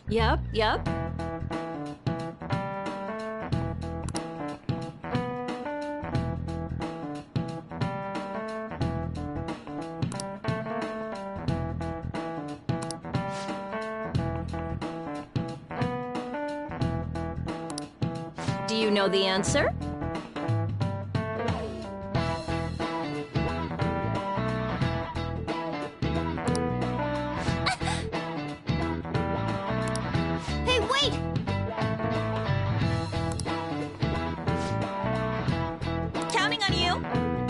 Yep, yep. Do you know the answer? Hey, wait! Counting on you.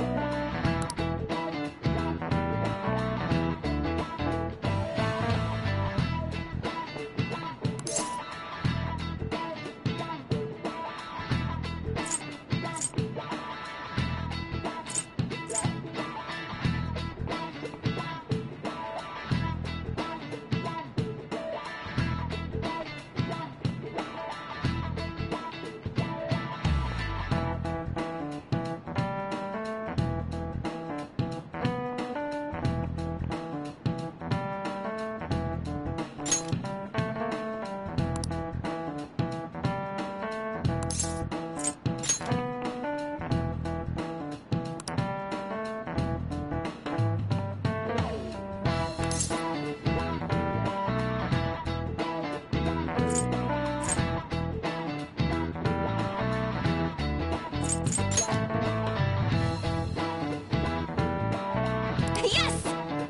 Yes!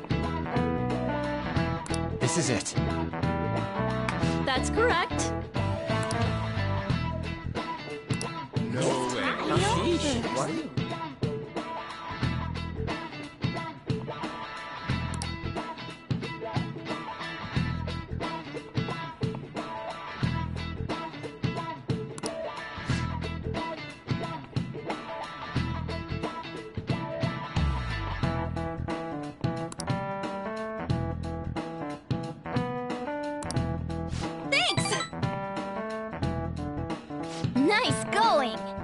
This is it. That's correct. No way. Sheesh. What are you? Thanks! Nice going!